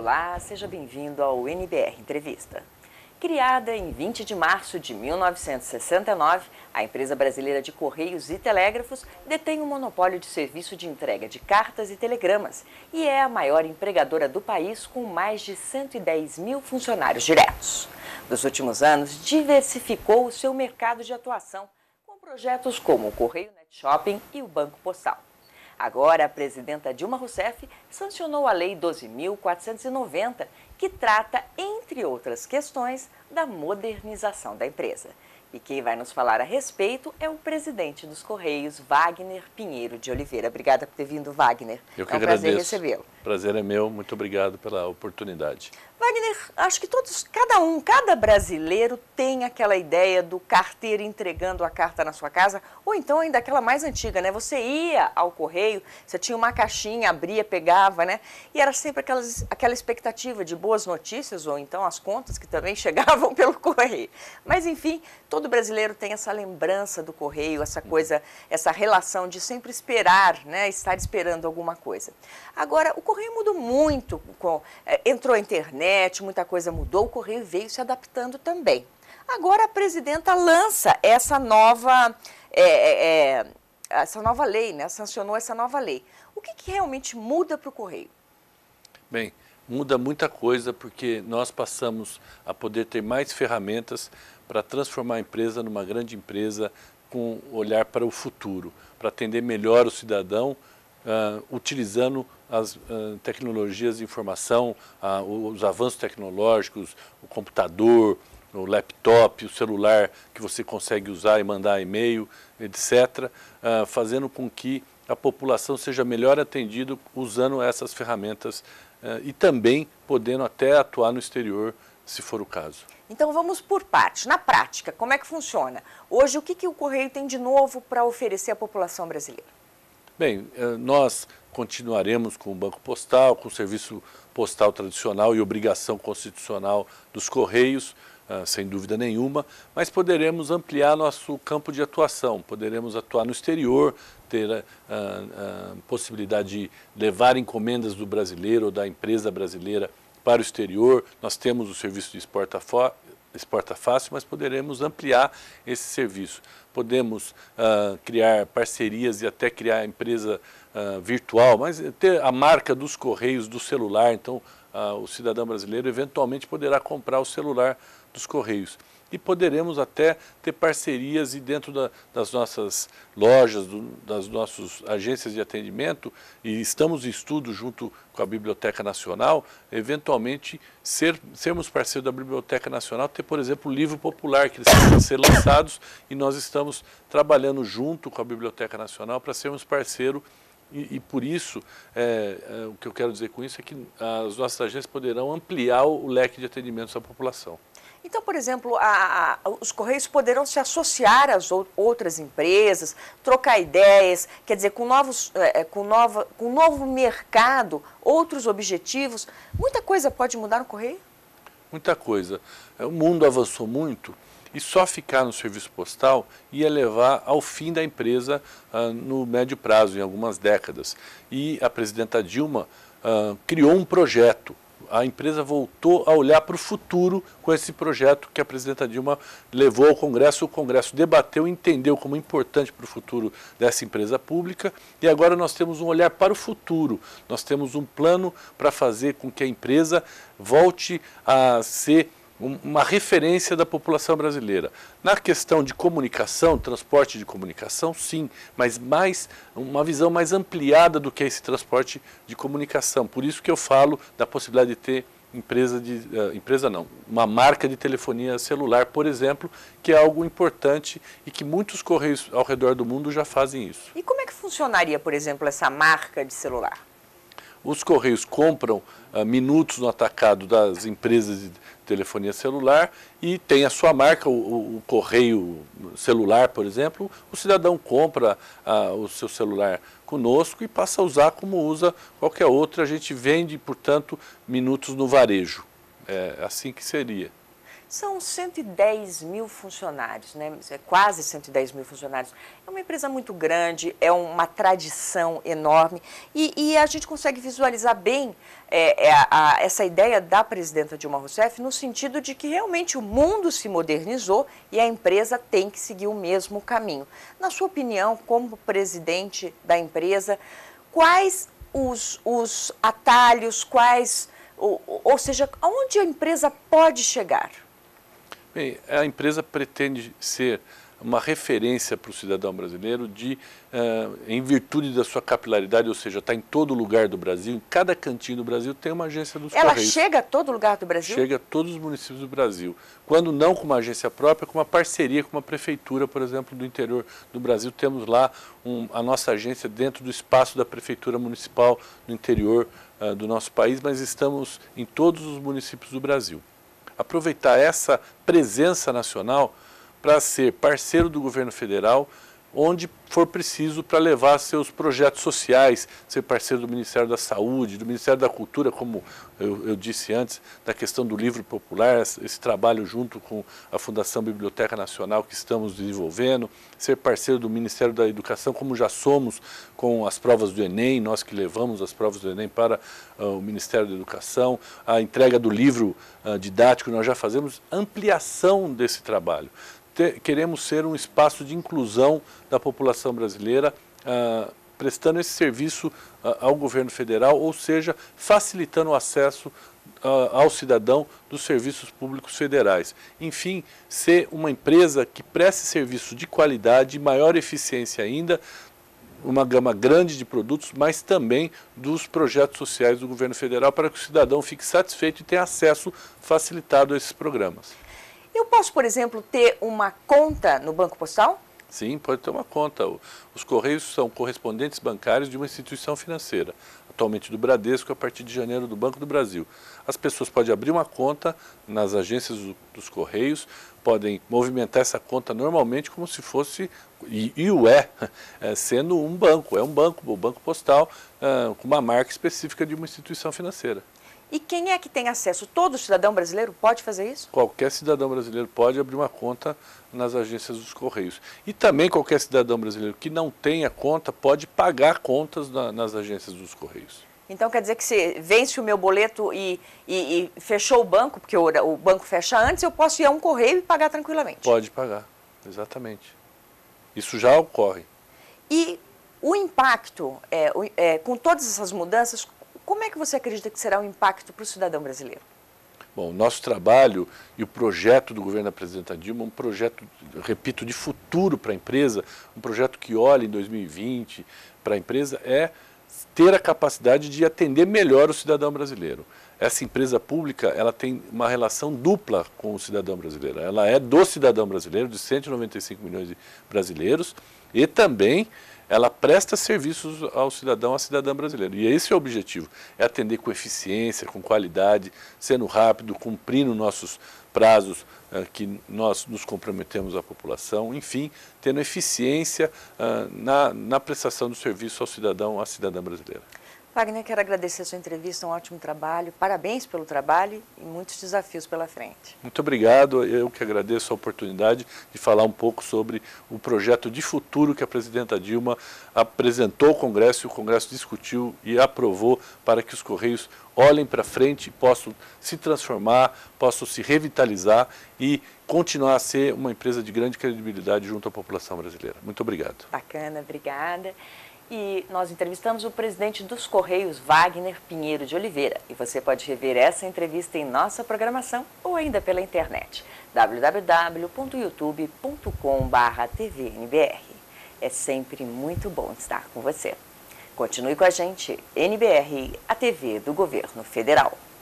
Olá, seja bem-vindo ao NBR Entrevista. Criada em 20 de março de 1969, a empresa brasileira de Correios e Telégrafos detém o monopólio de serviço de entrega de cartas e telegramas e é a maior empregadora do país com mais de 110 mil funcionários diretos. Nos últimos anos, diversificou o seu mercado de atuação com projetos como o Correio Net Shopping e o Banco Postal. Agora, a presidenta Dilma Rousseff sancionou a Lei 12.490, que trata, entre outras questões, da modernização da empresa. E quem vai nos falar a respeito é o presidente dos Correios, Wagner Pinheiro de Oliveira. Obrigada por ter vindo, Wagner. Eu que agradeço. É um prazer recebê-lo. Prazer é meu, muito obrigado pela oportunidade. Wagner, acho que cada brasileiro tem aquela ideia do carteiro entregando a carta na sua casa, ou então ainda aquela mais antiga, né? Você ia ao correio, você tinha uma caixinha, abria, pegava, né? E era sempre aquela expectativa de boas notícias, ou então as contas que também chegavam pelo correio. Mas, enfim, todo brasileiro tem essa lembrança do correio, essa coisa, essa relação de sempre esperar, né? Estar esperando alguma coisa. Agora, o correio mudou muito, entrou a internet, muita coisa mudou, o correio veio se adaptando também. Agora a presidenta lança essa nova lei, né? Sancionou essa nova lei. O que realmente muda para o correio? Bem, muda muita coisa porque nós passamos a poder ter mais ferramentas para transformar a empresa numa grande empresa com olhar para o futuro, para atender melhor o cidadão, utilizando as tecnologias de informação, os avanços tecnológicos, o computador, o laptop, o celular que você consegue usar e mandar e-mail, etc., fazendo com que a população seja melhor atendida usando essas ferramentas e também podendo até atuar no exterior, se for o caso. Então vamos por partes. Na prática, como é que funciona? Hoje, o que o Correio tem de novo para oferecer à população brasileira? Bem, nós continuaremos com o Banco Postal, com o serviço postal tradicional e obrigação constitucional dos Correios, sem dúvida nenhuma, mas poderemos ampliar nosso campo de atuação, poderemos atuar no exterior, ter a possibilidade de levar encomendas do brasileiro ou da empresa brasileira para o exterior. Nós temos o serviço de Exporta Fácil, mas poderemos ampliar esse serviço. Podemos criar parcerias e até criar empresa virtual, mas ter a marca dos Correios do celular, então o cidadão brasileiro eventualmente poderá comprar o celular dos Correios. E poderemos até ter parcerias e dentro das nossas lojas, das nossas agências de atendimento, e estamos em estudo junto com a Biblioteca Nacional, eventualmente sermos parceiros da Biblioteca Nacional, ter, por exemplo, o livro popular que eles precisam ser lançados, e nós estamos trabalhando junto com a Biblioteca Nacional para sermos parceiro. E por isso, o que eu quero dizer com isso é que as nossas agências poderão ampliar o leque de atendimentos à população. Então, por exemplo, os Correios poderão se associar às outras empresas, trocar ideias, quer dizer, com um novo mercado, outros objetivos. Muita coisa pode mudar no Correio? Muita coisa. O mundo avançou muito e só ficar no serviço postal ia levar ao fim da empresa no médio prazo, em algumas décadas. E a presidenta Dilma criou um projeto. A empresa voltou a olhar para o futuro com esse projeto que a presidenta Dilma levou ao Congresso. O Congresso debateu e entendeu como importante para o futuro dessa empresa pública. E agora nós temos um olhar para o futuro. Nós temos um plano para fazer com que a empresa volte a ser uma referência da população brasileira. Na questão de comunicação, transporte de comunicação, sim, mas uma visão mais ampliada do que esse transporte de comunicação. Por isso que eu falo da possibilidade de ter uma marca de telefonia celular, por exemplo, que é algo importante e que muitos correios ao redor do mundo já fazem isso. E como é que funcionaria, por exemplo, essa marca de celular? Os Correios compram minutos no atacado das empresas de telefonia celular e tem a sua marca, o correio celular, por exemplo. O cidadão compra o seu celular conosco e passa a usar como usa qualquer outro. A gente vende, portanto, minutos no varejo. É assim que seria. São 110 mil funcionários, né? Quase 110 mil funcionários. É uma empresa muito grande, é uma tradição enorme e a gente consegue visualizar bem essa ideia da presidenta Dilma Rousseff no sentido de que realmente o mundo se modernizou e a empresa tem que seguir o mesmo caminho. Na sua opinião, como presidente da empresa, quais os atalhos, ou seja, aonde a empresa pode chegar? Bem, a empresa pretende ser uma referência para o cidadão brasileiro em virtude da sua capilaridade, ou seja, está em todo lugar do Brasil, em cada cantinho do Brasil tem uma agência dos Correios. Ela chega a todo lugar do Brasil? Chega a todos os municípios do Brasil. Quando não com uma agência própria, com uma parceria com uma prefeitura, por exemplo, do interior do Brasil, temos lá a nossa agência dentro do espaço da prefeitura municipal no interior do nosso país, mas estamos em todos os municípios do Brasil. Aproveitar essa presença nacional para ser parceiro do governo federal, onde for preciso para levar seus projetos sociais, ser parceiro do Ministério da Saúde, do Ministério da Cultura, como eu disse antes, da questão do livro popular, esse trabalho junto com a Fundação Biblioteca Nacional que estamos desenvolvendo, ser parceiro do Ministério da Educação, como já somos com as provas do Enem, nós que levamos as provas do Enem para o Ministério da Educação, a entrega do livro didático, nós já fazemos ampliação desse trabalho. Queremos ser um espaço de inclusão da população brasileira, prestando esse serviço ao governo federal, ou seja, facilitando o acesso ao cidadão dos serviços públicos federais. Enfim, ser uma empresa que preste serviço de qualidade, maior eficiência ainda, uma gama grande de produtos, mas também dos projetos sociais do governo federal, para que o cidadão fique satisfeito e tenha acesso facilitado a esses programas. Eu posso, por exemplo, ter uma conta no Banco Postal? Sim, pode ter uma conta. Os Correios são correspondentes bancários de uma instituição financeira, atualmente do Bradesco, a partir de janeiro do Banco do Brasil. As pessoas podem abrir uma conta nas agências dos Correios, podem movimentar essa conta normalmente como se fosse, sendo um banco. É um banco, o Banco Postal, com uma marca específica de uma instituição financeira. E quem é que tem acesso? Todo cidadão brasileiro pode fazer isso? Qualquer cidadão brasileiro pode abrir uma conta nas agências dos Correios. E também qualquer cidadão brasileiro que não tenha conta pode pagar contas nas agências dos Correios. Então quer dizer que se vence o meu boleto e fechou o banco, porque o banco fecha antes, eu posso ir a um correio e pagar tranquilamente? Pode pagar, exatamente. Isso já ocorre. E o impacto, com todas essas mudanças, como é que você acredita que será o impacto para o cidadão brasileiro? Bom, o nosso trabalho e o projeto do governo da presidenta Dilma, um projeto, repito, de futuro para a empresa, um projeto que olha em 2020 para a empresa, é ter a capacidade de atender melhor o cidadão brasileiro. Essa empresa pública, ela tem uma relação dupla com o cidadão brasileiro. Ela é do cidadão brasileiro, de 195 milhões de brasileiros, e também ela presta serviços ao cidadão, à cidadã brasileira. E esse é o objetivo, é atender com eficiência, com qualidade, sendo rápido, cumprindo nossos prazos que nós nos comprometemos à população, enfim, tendo eficiência na prestação do serviço ao cidadão, à cidadã brasileira. Wagner, quero agradecer a sua entrevista, um ótimo trabalho, parabéns pelo trabalho e muitos desafios pela frente. Muito obrigado, eu que agradeço a oportunidade de falar um pouco sobre o projeto de futuro que a presidenta Dilma apresentou ao Congresso e o Congresso discutiu e aprovou para que os Correios olhem para frente, possam se transformar, possam se revitalizar e continuar a ser uma empresa de grande credibilidade junto à população brasileira. Muito obrigado. Bacana, obrigada. E nós entrevistamos o presidente dos Correios, Wagner Pinheiro de Oliveira. E você pode rever essa entrevista em nossa programação ou ainda pela internet, www.youtube.com/tvnbr. É sempre muito bom estar com você. Continue com a gente, NBR, a TV do Governo Federal.